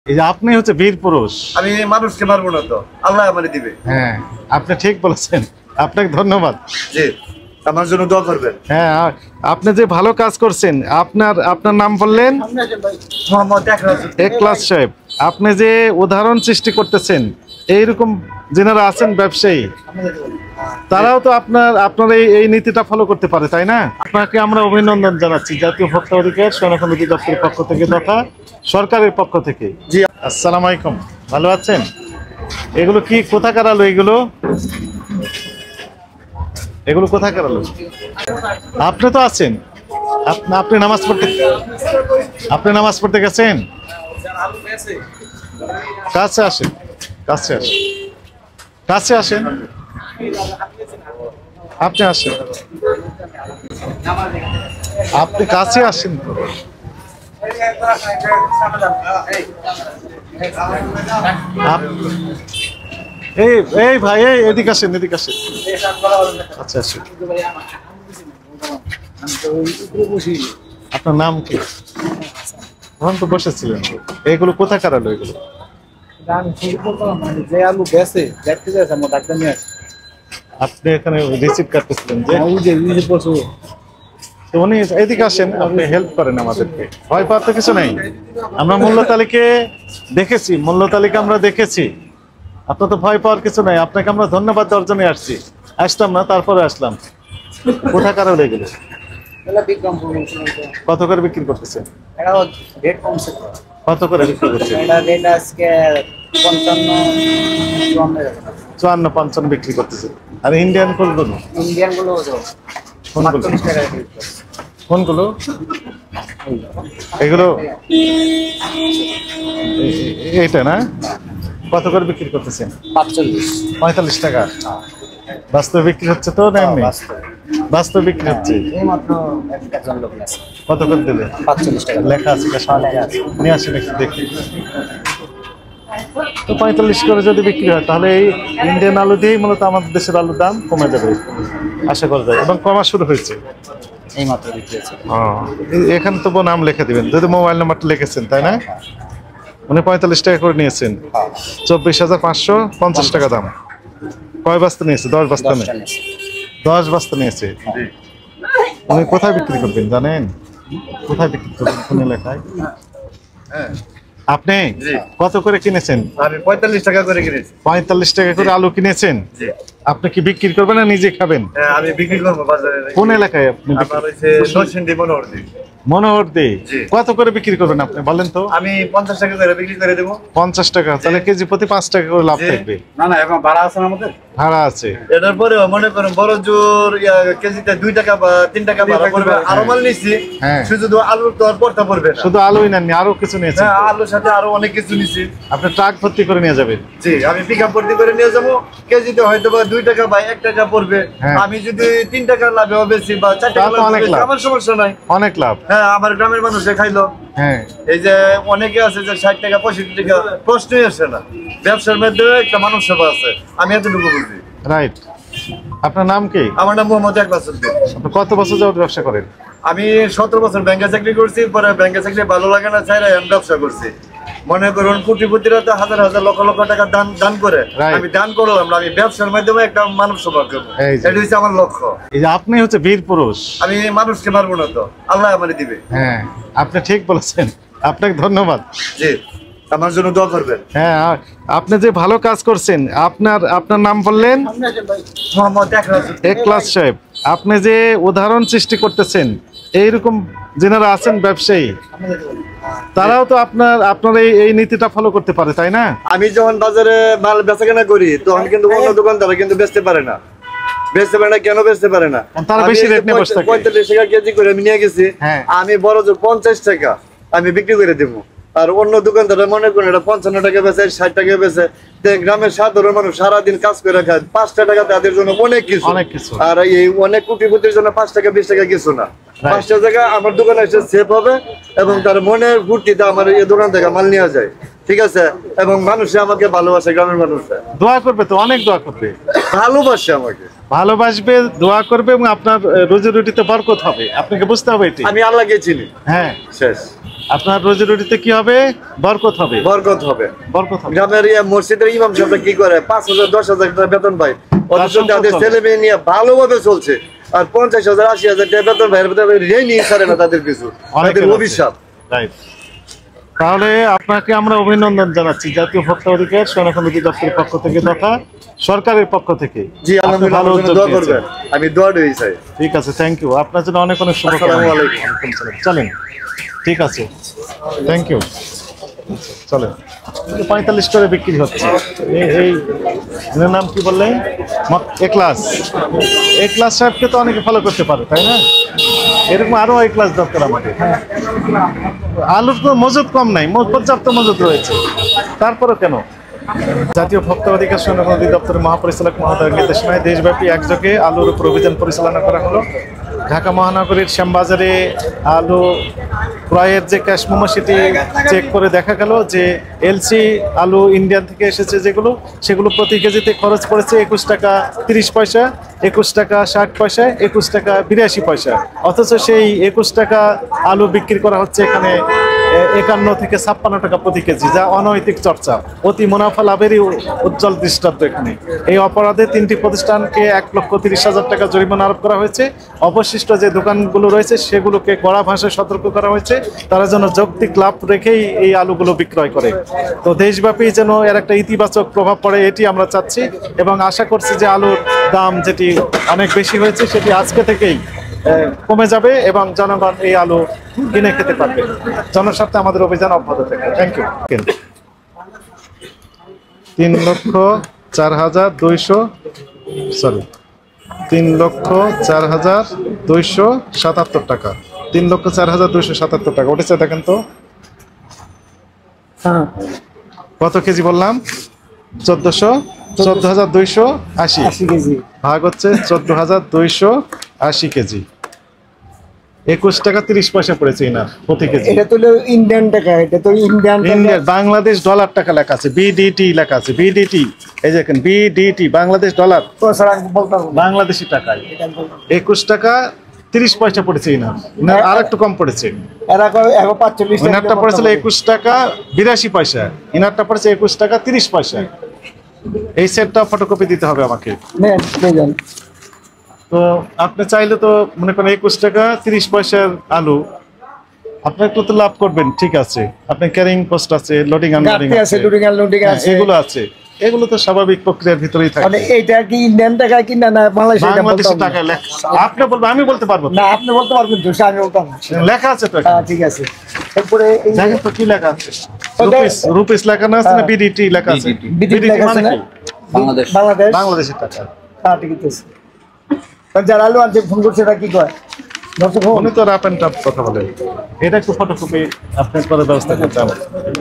এই যে আপনি হচ্ছে বীর পুরুষ। আমি মানুষকে মারবো না তো, আল্লাহ আমারে দিবে। হ্যাঁ, আপনি ঠিক বলেছেন, আপনাকে ধন্যবাদ। জি, আমার জন্য দোয়া করবেন। হ্যাঁ, আপনি যে ভালো কাজ করছেন। আপনার নাম বললেন? মোহাম্মদ একলাস সাহেব। আপনি যে উদাহরণ সৃষ্টি করতেছেন, এইরকম যারা আছেন ব্যবসায়ী, তারাও তো আপনার এই নীতিটা ফলো করতে পারে, তাই না? আপনাকে আমরা অভিনন্দন জানাচ্ছি জাতীয় ভোক্তা অধিকার সংরক্ষণ অধিদপ্তরের পক্ষ থেকে তথা সরকারের পক্ষ থেকে। জি, আসসালামু আলাইকুম, ভালো আছেন? এগুলো কি কোথাকার আলো? এগুলো কোথাকার আলো? আপনি তো আছেন, আপনি নামাজ পড়তে গেছেন? কাছে আসেন, আপনি আসেন, আপনি কাছে আসেন তো। এই ভাই, এদিকে আসেন। আচ্ছা, আসেন। আপনার নাম কি? তখন তো বসেছিলেন। এইগুলো কোথাকার আলো? এগুলো আপনি এখানে রিসিভ কাটতেছিলেন যে তো উনি এদিকে আসেন, আপনি হেল্প করেন আমাদেরকে। ভয় পাওয়ার তো কিছু নেই। আমরা মূল্য তালিকা দেখেছি। আপনার তো ভয় পাওয়ার কিছু নাই। আপনাকে আমরা ধন্যবাদ দেওয়ার জন্য আসতাম না, তারপরে আসলাম। কোথাকার হলে গেলে কত করে বিক্রি করতেছেন? কত করে বিক্রি করছেন? 54-55 বিক্রি করতেছেন। আর ইন্ডিয়ান কোনগুলো? কোনগুলো? এগুলো এইটা না? কত করে বিক্রি করতেছেন? 45 টাকা। বাস্তবে বিক্রি হচ্ছে তো না এমনি? বাস্তবে বিক্রি হচ্ছে। কত করে দিলে? 45 টাকা লেখা আছে, নিয়ে আসেন একটু দেখি। তো 45 করে যদি বিক্রি হয়, তাহলে এই ইন্ডিয়ান আলু দিয়েই মূলত আমাদের দেশের আলুর দাম কমে যাবে আশা করা যায়, এবং কমা শুরু হয়েছে। এইমাত্র বিক্রি হয়েছে। এখানে তো নাম লিখে দিবেন, যদি মোবাইল নাম্বারটা লিখেছেন, তাই না? উনি 45 টাকা করে নিয়েছেন। 24,550 টাকা দাম। কয় বস্তা নিয়েছে? 10 বস্তা নেই, 10 বস্তা নিয়েছে। উনি কোথায় বিক্রি করবেন জানেন? কোথায় বিক্রি করবেন? কোন এলাকায়? আপনি কত করে কিনেছেন? আমি 45 টাকা করে কিনেছি। 45 টাকা করে আলু কিনেছেন। আপনি কি বিক্রি করবেন না নিজে খাবেন? আমি বিক্রি করবো বাজারে। কোন এলাকায় আপনি? মনোহরদী। কত করে বিক্রি করবেন আপনি বলেন তো? আমি 50 টাকা করে বিক্রি করে দেবো। 50 টাকা? তাহলে কেজি প্রতি 5 টাকা করে লাভ থাকবে। না, এখন ভাড়া আছে না আমাদের? ভাড়া আছে। এটার পরে মনে করেন বড় জোর কেজিতে 2 টাকা বা 3 টাকা ভাড়া পড়বে। আরো মাল নিচ্ছি, শুধু আলুর তো আর পড়তে পড়বে না। শুধু আলুই নেননি, আরো কিছু নিয়েছেন? হ্যাঁ, আলুর সাথে আরো অনেক কিছু নিচ্ছি। আপনি ট্রাক ভর্তি করে নিয়ে যাবেন? জি, আমি পিকআপ ভর্তি করে নিয়ে যাবো। কেজিতে হয়তো বা 2 টাকা বা 1 টাকা পড়বে। আমি যদি 3 টাকা লাভে বেশি বা 4 টাকা লাভে, আমার সমস্যা নাই, অনেক লাভ। হ্যাঁ, আমার গ্রামের মানুষে খাইলো। হ্যাঁ, এই যে অনেকে আছে যে 60 টাকা 65 টাকা, প্রশ্নই আসে না। ব্যবসার মধ্যে একটা মানুষ সেবা আছে, আমি এতটুকু বুঝি। রাইট। আপনার নাম কি? আমার নাম মোহাম্মদ একলাস উদ্দিন। আপনি কত বছর যাবত ব্যবসা করেন? আমি 17 বছর ব্যাংকে চাকরি করছি। পরে ব্যাংকে চাকরি ভালো লাগে না, চাইলে আমি ব্যবসা করছি। মনে করুন কোটিপতিরা তো হাজার হাজার লক্ষ লক্ষ টাকা দান করে। আমি দান করলাম না, আমি ব্যবসার মাধ্যমে একটা মানব সেবা করবো। এটা হচ্ছে আমার লক্ষ্য। এই যে আপনি হচ্ছে বীর পুরুষ। আমি মানুষকে মারবো না তো, আল্লাহ আমারে দিবে। হ্যাঁ, আপনি ঠিক বলেছেন, আপনাকে ধন্যবাদ। জি, আমার জন্য দোয়া করবেন। হ্যাঁ, আপনি যে ভালো কাজ করছেন। আপনার নাম বললেন? মোহাম্মদ একলাস সাহেব। আপনি যে উদাহরণ সৃষ্টি করতেছেন, এইরকম যারা আছেন ব্যবসায়ী, তারাও তো আপনার এই নীতিটা ফলো করতে পারে, তাই না? আমি যখন বাজারে মাল বেচাকেনা করি, তখন কিন্তু অন্য দোকানদার কিন্তু বেচতে পারে না। কেন বেচতে পারে না? তারা বেশি রেট নিয়ে বসে থাকে। 45 টাকা কেজি করে আমি নিয়ে গেছি। আমি বড় জোর 50 টাকা আমি বিক্রি করে দেবো। আর অন্য দোকানদার মনে করেন এটা 55 টাকা বেচে, 60 টাকা বেচে। গ্রামের সাধারণ মানুষ সারাদিন কাজ করে খায়, 5 টাকা তাদের জন্য অনেক কিছু। আর এই অনেক কোটিপতির জন্য 5 টাকা 20 টাকা কিছু না। 5টা জায়গা আমার দোকানে এসে সেভ হবে, এবং তার মনের ফুর্তিতে আমার এই দোকান থেকে মাল নেওয়া যায়। ঠিক আছে, এবং মানুষে আমাকে ভালোবাসে, গ্রামের মানুষরা দোয়া করবে তো, অনেক দোয়া করবে, ভালোবাসে, আমাকে ভালোবাসবে, দোয়া করবে, এবং আপনার রুজি রুটিতে বরকত হবে। আপনাকে বুঝতে হবে এটি। আমি আল্লাহকে চিনি। হ্যাঁ, শেষ। আপনার রোজি রুটিতে কি হবে? বরকত হবে। বরকত হবে। বরকত হবে। গ্রামের মসজিদের ইমাম সাহেবরা কি করে ৫,০০০ ১০,০০০ টাকা বেতন পায়, অথচ তাদের ছেলে মেয়ে নিয়ে ভালোভাবে চলছে। আর ৫০,০০০ ৮০,০০০ টাকা বেতন পায়, ঋণই ছাড়ে না তাদের কিছু, তাদের অভিশাপ। রাইট। তাহলে আপনাকে আমরা অভিনন্দন জানাচ্ছি জাতীয় ভোক্তা অধিকার সংরক্ষণ অধিদপ্তরের পক্ষ থেকে তথা সরকারের পক্ষ থেকে। জি আলহামদুলিল্লাহ, ভালো আমার জন্য উদ্যোগ দোয়া নিয়েছেন। করবেন, আমি দোয়া দিই চাই। ঠিক আছে, থ্যাংক ইউ। আপনার জন্য অনেক অনেক শুভকামনা। আসসালামু আলাইকুম। ওয়ালাইকুম সালাম। চলেন, ঠিক আছে, থ্যাংক ইউ। চলেন, ৪৫ করে বিক্রি হচ্ছে। এই এর নাম কি বললেন? এক্লাস। এক্লাস সাহেবকে তো অনেকে ফলো করতে পারে, তাই না? এরকম আরো এক্লাস দরকার আমাদের। আলুর তো মজুদ কম নাই, পর্যাপ্ত মজুদ রয়েছে, তারপরে কেন? জাতীয় ভোক্তা অধিকার সংরক্ষণ অধিদপ্তরের মহাপরিচালক মহোদয়ের নির্দেশনায় দেশব্যাপী একযোগে আলুর উপর অভিযান পরিচালনা করা হলো। ঢাকা মহানগরীর শ্যামবাজারে আলু ক্রয়ের যে ক্যাশ মেমো সেটি চেক করে দেখা গেল যে এলসি আলু ইন্ডিয়ান থেকে এসেছে সেগুলো প্রতি কেজিতে খরচ পড়েছে ২১ টাকা ৩০ পয়সা, ২১ টাকা ৬০ পয়সা, ২১ টাকা ৮২ পয়সা। অথচ সেই ২১ টাকা আলু বিক্রি করা হচ্ছে এখানে ৫১ থেকে ৫৬ টাকা প্রতি কেজি, যা অনৈতিক চর্চা, অতি মুনাফা লাভেরই উজ্জ্বল দৃষ্টান্ত এখানে। এই অপরাধে ৩টি প্রতিষ্ঠানকে ১,৩০,০০০ টাকা জরিমানা আরোপ করা হয়েছে। অবশিষ্ট যে দোকানগুলো রয়েছে সেগুলোকে কড়া ভাষায় সতর্ক করা হয়েছে তারা যেন যৌক্তিক লাভ রেখেই এই আলুগুলো বিক্রয় করে। তো দেশব্যাপী যেন এর একটা ইতিবাচক প্রভাব পড়ে এটি আমরা চাচ্ছি এবং আশা করছি যে আলুর দাম যেটি অনেক বেশি হয়েছে সেটি আজকে থেকেই কমে যাবে এবং জনগণ এই আলু কিনে খেতে পারবে। জনস্বার্থে আমাদের অভিযান অব্যাহত থাকবে। Thank you. ৩,০৪,২৭৭ টাকা। ৩,০৪,২৭৭ টাকা উঠেছে, দেখেন তো কত কেজি বললাম? ১৪,২৮০ কেজি ভাগ হচ্ছে ১৪,২৮০ কেজি। ২১ টাকা ৩০ পয়সা পড়েছে ইনার প্রতি কেজি। এটা তো ইন্ডিয়ান টাকা, এটা তো ইন্ডিয়ান বাংলাদেশ ডলার টাকা লেখা আছে, বিডিটি লেখা আছে, বিডিটি। এই দেখেন বিডিটি, বাংলাদেশ ডলার, বাংলাদেশি টাকায় ২১ টাকা ৩০ পয়সা পড়েছে ইনার। আর একটু কম পড়েছে, ইনারটা পড়েছিল ২১ টাকা ৮২ পয়সা, ইনারটা পড়েছে ২১ টাকা ৩০ পয়সা। এই সেটটা ফটোকপি দিতে হবে আমাকে। তো আপনি চাইলে তো মনে করেন ২১ টাকা ৩০ পয়সার আলু আপনি একটু তো লাভ করবেন, ঠিক আছে। আপনি ক্যারিং কস্ট আছে, লোডিং আনলোডিং আছে, এগুলো আছে, এগুলো তো স্বাভাবিক প্রক্রিয়ার ভিতরেই থাকে। মানে এইটা কি ইন্ডিয়ান টাকা কি না বাংলাদেশি টাকা লেখা আপনি বলবেন, আমি বলতে পারবো না, আপনি বলতে পারবেন তো, আমি বলতাম লেখা আছে তো। ঠিক আছে। তারপরে দেখেন তো কি লেখা আছে, রুপিস লেখা না আছে না বিডিটি লেখা আছে? বিডিটি মানে কি? বাংলাদেশের টাকা। হ্যাঁ ঠিক আছে। যারা আলু আনছে ফোন করছে এটা কি কয়? উনি তো রাপ এন্ড টাপ কথা বলেন। এটা একটু ফটোকপি আপনার করে ব্যবস্থা করতে হবে।